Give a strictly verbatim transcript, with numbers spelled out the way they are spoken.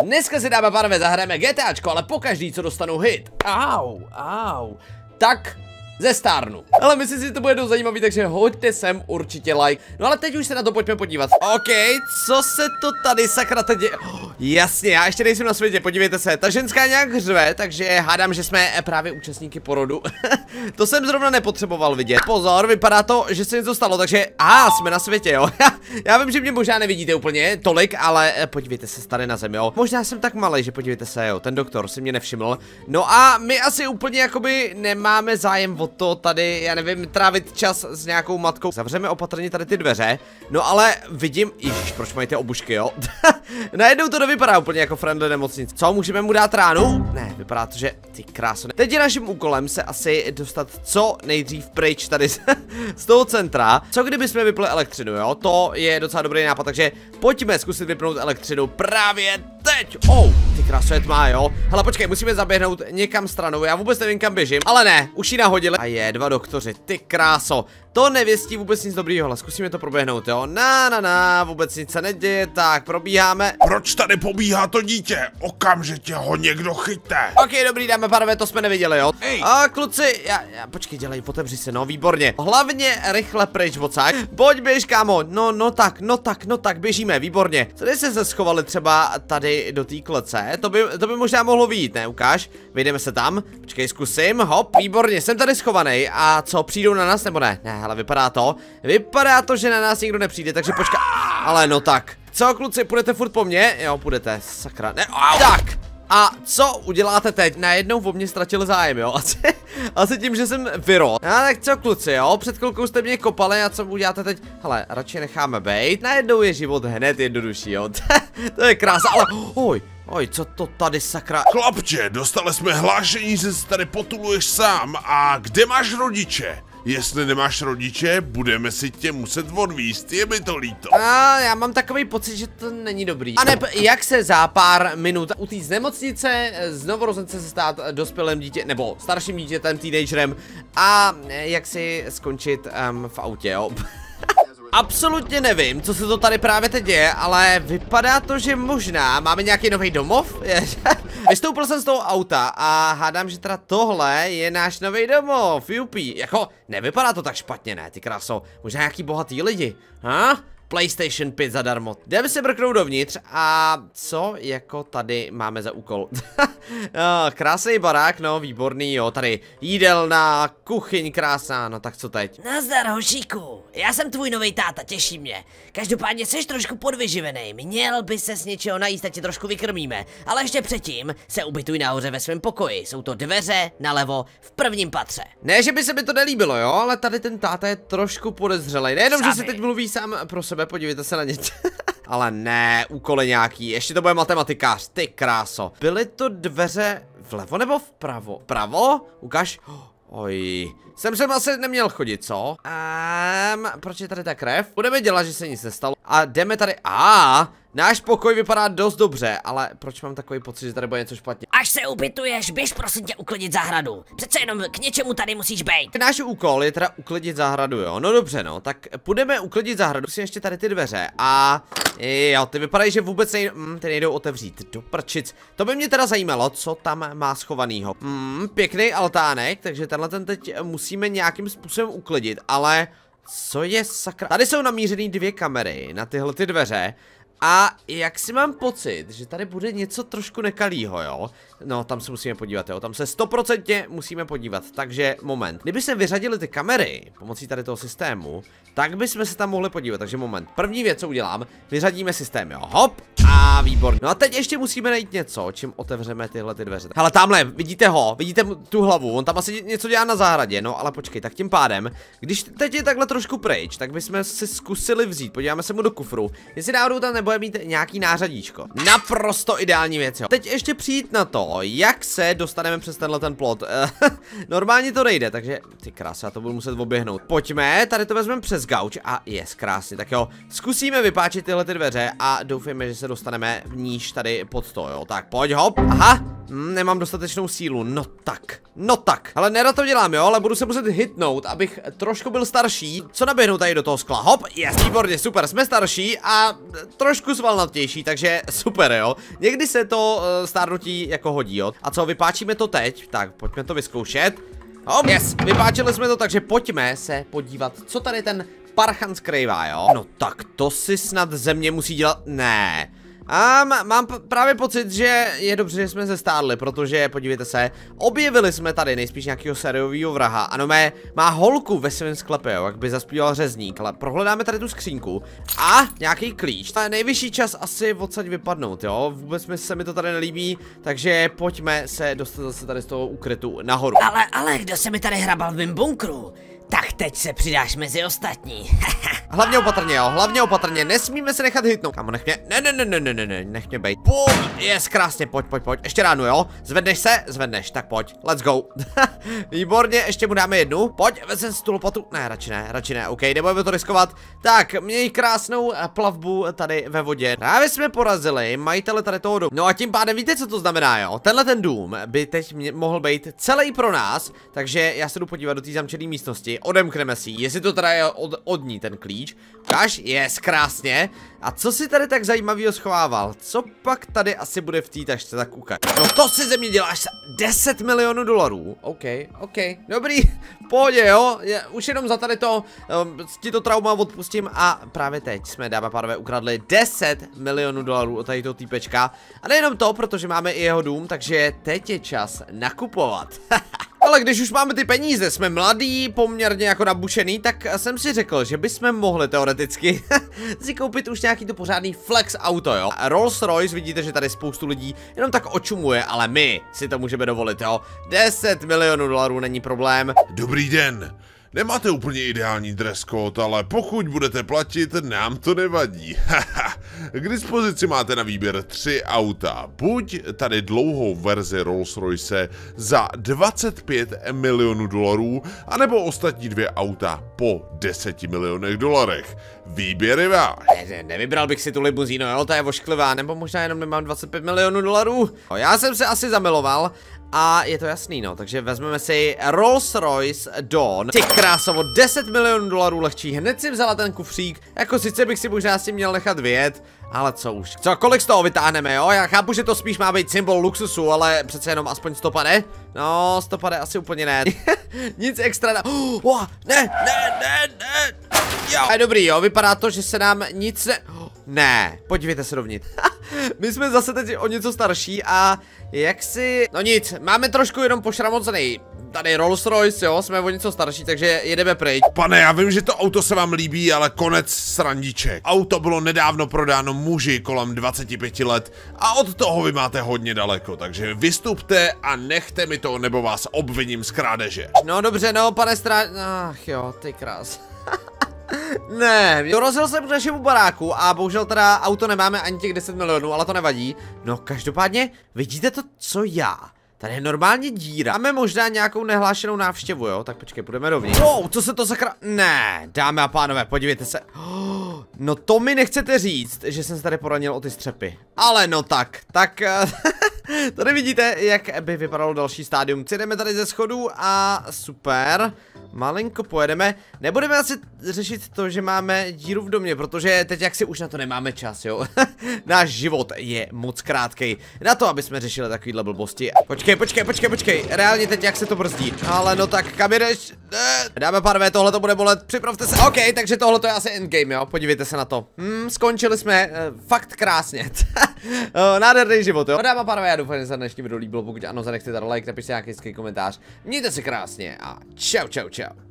Dneska si dáme, pánové, zahrajeme GTAčko, ale pokaždý, co dostanu hit. Au, au. Tak zestárnu. Ale myslím si, že to bude dost zajímavý, takže hoďte sem určitě like. No ale teď už se na to pojďme podívat. OK, co se to tady sakra teď děje? Oh, jasně, já ještě nejsem na světě, podívejte se. Ta ženská nějak řve, takže hádám, že jsme právě účastníky porodu. To jsem zrovna nepotřeboval vidět. Pozor, vypadá to, že se něco stalo, takže a jsme na světě, jo. Já vím, že mě možná nevidíte úplně tolik, ale podívejte se tady na zem, jo. Možná jsem tak malej, že podívejte se, jo. Ten doktor si mě nevšiml. No a my asi úplně jakoby nemáme zájem o to tady, já nevím, trávit čas s nějakou matkou. Zavřeme opatrně tady ty dveře. No ale vidím, ježiš, proč mají ty obušky, jo? Najednou to nevypadá úplně jako friendly nemocnic. Co, můžeme mu dát ránu? Ne, vypadá to, že ty kráso. Teď je naším úkolem se asi dostat co nejdřív pryč tady z toho centra. Co kdyby jsme vypli elektřinu, jo? To je docela dobrý nápad, takže pojďme zkusit vypnout elektřinu právě teď. Oh, ty kráso, je tmá, jo? Hele, počkej, musíme zaběhnout někam stranou. Já vůbec nevím, kam běžím, ale ne, už ji nahodili. A je, dva doktoři, ty kráso. To nevěstí vůbec nic dobrýho, ale zkusíme to proběhnout, jo? Na, na, na, vůbec nic se neděje, tak probíháme. Proč tady pobíhá to dítě? Okamžitě ho někdo chyťte. Ok, dobrý, dáme, pánové, to jsme neviděli, jo? Ej. A kluci, já, já, počkej, dělej, otevři se, no, výborně. Hlavně rychle pryč, odsaď. Pojď, běž, kámo, no, no tak, no tak, no tak, běžíme, výborně. Co když se schovali třeba tady do té klece? To by, to by možná mohlo vyjít, ne, ukáž? Vyjdeme se tam, počkej, zkusím, hop, výborně, jsem tady schovaný. A co, přijdou na nás nebo ne? Ne, hele, vypadá to, vypadá to, že na nás nikdo nepřijde, takže počkej, ale no tak. Co, kluci, půjdete furt po mně? Jo, půjdete, sakra, ne, au. Tak. A co uděláte teď? Najednou o mě ztratil zájem, jo? Asi, asi tím, že jsem vyrod. A tak co, kluci, jo? Před chvilkou jste mě kopali a co uděláte teď? Hele, radši necháme bejt. Najednou je život hned jednodušší, jo? To je krása, ale oj, oj, co to tady sakra? Chlapče, dostali jsme hlášení, že se tady potuluješ sám. A kde máš rodiče? Jestli nemáš rodiče, budeme si tě muset odvízt, je mi to líto. A já mám takový pocit, že to není dobrý. A neb, jak se za pár minut utíct z nemocnice, z novorozence se stát dospělým dítě, nebo starším dítětem, teenagerem a jak si skončit um, v autě, jo. Absolutně nevím, co se to tady právě teď děje, ale vypadá to, že možná máme nějaký nový domov. Vystoupil jsem z toho auta a hádám, že teda tohle je náš nový domov. Jupi, jako nevypadá to tak špatně, ne, ty kráso. Možná nějaký bohatý lidi, ha? PlayStation pět zadarmo. Jdeme se brknout dovnitř a co jako tady máme za úkol? Jo, krásný barák, no, výborný, jo, tady jídelna, kuchyň krásná, no tak co teď? Nazdar, hošíku, já jsem tvůj nový táta, těší mě. Každopádně jsi trošku podvyživený, měl by se s něčeho najíst, ať tě trošku vykrmíme. Ale ještě předtím se ubytuj nahoře ve svém pokoji, jsou to dveře nalevo v prvním patře. Ne, že by se mi to nelíbilo, jo, ale tady ten táta je trošku podezřelej, nejenom, Sami. Že si teď mluví sám pro sebe, podívejte se na ně. Ale ne, úkoly nějaký, ještě to bude matematikář, ty kráso. Byly to dveře vlevo nebo vpravo? Pravo? Ukaž. Oj, jsem sem asi neměl chodit, co? Um, proč je tady ta krev? Budeme dělat, že se nic nestalo. A jdeme tady, a náš pokoj vypadá dost dobře, ale proč mám takový pocit, že tady bude něco špatně? Až se ubytuješ, běž prosím tě uklidit zahradu. Přece jenom k něčemu tady musíš být. Náš úkol je teda uklidit zahradu, jo? No dobře, no, tak půjdeme uklidit zahradu. Musím ještě tady ty dveře a jo, ty vypadají, že vůbec nejdou, mm, ty nejdou otevřít. Do prčic. To by mě teda zajímalo, co tam má schovanýho. Mm, pěkný altánek, takže tenhle ten teď musíme nějakým způsobem uklidit, ale co je sakra? Tady jsou namířený dvě kamery na tyhle ty dveře. A jak si mám pocit, že tady bude něco trošku nekalýho, jo? No, tam se musíme podívat, jo? Tam se stoprocentně musíme podívat, takže moment. Kdyby se vyřadili ty kamery pomocí tady toho systému, tak bychom se tam mohli podívat, takže moment. První věc, co udělám, vyřadíme systém, jo? Hop! A výborně. No a teď ještě musíme najít něco, čím otevřeme tyhle ty dveře. Hele, tamhle, vidíte ho, vidíte tu hlavu, on tam asi něco dělá na zahradě, no ale počkej, tak tím pádem, když teď je takhle trošku pryč, tak bychom si zkusili vzít, podíváme se mu do kufru, jestli náhodou tam nebude mít nějaký nářadíčko. Naprosto ideální věc, jo. Teď ještě přijít na to, jak se dostaneme přes tenhle ten plot. Normálně to nejde, takže ty krásy, já to budu muset oběhnout. Pojďme, tady to vezmeme přes gauč a jest krásně, tak jo, zkusíme vypáčit tyhle ty dveře a doufejme, že se dostaneme v níž tady pod to, jo. Tak pojď, hop, aha, hm, nemám dostatečnou sílu, no tak, no tak. Ale nerad to dělám, jo, ale budu se muset hitnout, abych trošku byl starší. Co naběhnu tady do toho skla, hop, jest, výborně, super, jsme starší a trošku trošku svalnatější, takže super, jo. Někdy se to uh, stárnutí jako hodí, jo. A co, vypáčíme to teď? Tak, pojďme to vyzkoušet. Oh, yes, vypáčili jsme to, takže pojďme se podívat, co tady ten parchan skrývá, jo. No tak to si snad ze mě musí dělat, ne. A mám právě pocit, že je dobře, že jsme se stárli, protože podívejte se, objevili jsme tady nejspíš nějakého sériového vraha. Ano, mé, má holku ve svém sklepě, jo, jak by zaspíval řezník, ale prohledáme tady tu skřínku a nějaký klíč. A nejvyšší čas asi odsaď vypadnout, jo, vůbec mi se mi to tady nelíbí, takže pojďme se dostat zase tady z toho ukrytu nahoru. Ale, ale, kdo se mi tady hrabal v mém bunkru? Tak teď se přidáš mezi ostatní. Hlavně opatrně, jo, hlavně opatrně, nesmíme se nechat hitnout. Kamo, nech mě, ne, ne, ne, ne, ne, ne, ne, nech mě bejt. Bum, yes, krásně, pojď, pojď, pojď, ještě ráno, jo, zvedneš se, zvedneš, tak pojď, let's go. Výborně, ještě mu dáme jednu, pojď, vezem si tu lopotu, ne, radši ne, radši ne, ok, nebudeme to riskovat. Tak, měj krásnou plavbu tady ve vodě. Právě jsme porazili majitele tady toho domu. No a tím pádem víte, co to znamená, jo, tenhle ten dům by teď mě, mohl být celý pro nás, takže já se jdu podívat do té zamčené místnosti. Odemkneme si, jestli to teda je od, od ní ten klíč. Ukáž, yes, krásně. A co si tady tak zajímavého schovával? Co pak tady asi bude v té tašce, tak ukaž. No to si ze mě děláš deset milionů dolarů. OK, OK, dobrý, v pohodě, jo. Je, už jenom za tady to, um, ti to trauma odpustím a právě teď jsme, dámy a pánové, ukradli deset milionů dolarů od tady toho týpečka. A nejenom to, protože máme i jeho dům, takže teď je čas nakupovat. Ale když už máme ty peníze, jsme mladí, poměrně jako nabušený, tak jsem si řekl, že bychom mohli teoreticky si koupit už nějaký to pořádný flex auto, jo. Rolls Royce, vidíte, že tady spoustu lidí jenom tak očumuje, ale my si to můžeme dovolit, jo. deset milionů dolarů není problém. Dobrý den. Nemáte úplně ideální dress code, ale pokud budete platit, nám to nevadí. K dispozici máte na výběr tři auta. Buď tady dlouhou verzi Rolls Royce za dvacet pět milionů dolarů, anebo ostatní dvě auta po deseti milionech dolarech. Výběr je váš. Ne, nevybral bych si tu limuzínu, jo, ta je vošklivá, nebo možná jenom nemám dvacet pět milionů dolarů. No, já jsem se asi zamiloval. A je to jasný, no, takže vezmeme si Rolls Royce Dawn. Ty krásovo, deset milionů dolarů lehčí, hned si vzala ten kufřík, jako sice bych si možná si měl nechat vyjet, ale co už. Co, kolik z toho vytáhneme, jo? Já chápu, že to spíš má být symbol luxusu, ale přece jenom aspoň stopa, ne? No, stopa ne, asi úplně ne. Nic extra na... Oh, ne, ne, ne, ne. Jo. Je dobrý, jo, vypadá to, že se nám nic ne... Ne, podívejte se dovnitř. My jsme zase teď o něco starší a jak si... No nic, máme trošku jenom pošramocený tady Rolls Royce, jo, jsme o něco starší, takže jedeme pryč. Pane, já vím, že to auto se vám líbí, ale konec srandiček. Auto bylo nedávno prodáno muži kolem dvaceti pěti let a od toho vy máte hodně daleko, takže vystupte a nechte mi to, nebo vás obviním z krádeže. No dobře, no, pane strá... Ach jo, ty krás. Ne, dorazil jsem k našemu baráku a bohužel teda auto nemáme ani těch deset milionů, ale to nevadí. No každopádně, vidíte to, co já? Tady je normálně díra. Máme možná nějakou nehlášenou návštěvu, jo? Tak počkej, půjdeme dovnitř. Wow, co se to sakra... Ne, dámy a pánové, podívejte se. Oh, no to mi nechcete říct, že jsem se tady poranil o ty střepy. Ale no tak, tak... Tady vidíte, jak by vypadalo další stádium. Jdeme tady ze schodů a super. Malinko pojedeme. Nebudeme asi řešit to, že máme díru v domě, protože teď jak si už na to nemáme čas, jo. Náš život je moc krátkej na to, aby jsme řešili takovýhle blbosti. Počkej, počkej, počkej, počkej. Reálně teď jak se to brzdí. Ale no tak, kam jdeš? Dáme pánové, tohle to bude bolet. Připravte se. OK, takže tohle to je asi endgame, jo. Podívejte se na to. Hm, skončili jsme uh, fakt krásně. uh, nádherný život, jo. Dáme pánové, já doufám, že se dnešní video líbilo. Pokud ano, zanechte tady like, napište nějaký komentář. Mějte se krásně a čau, čau, čau.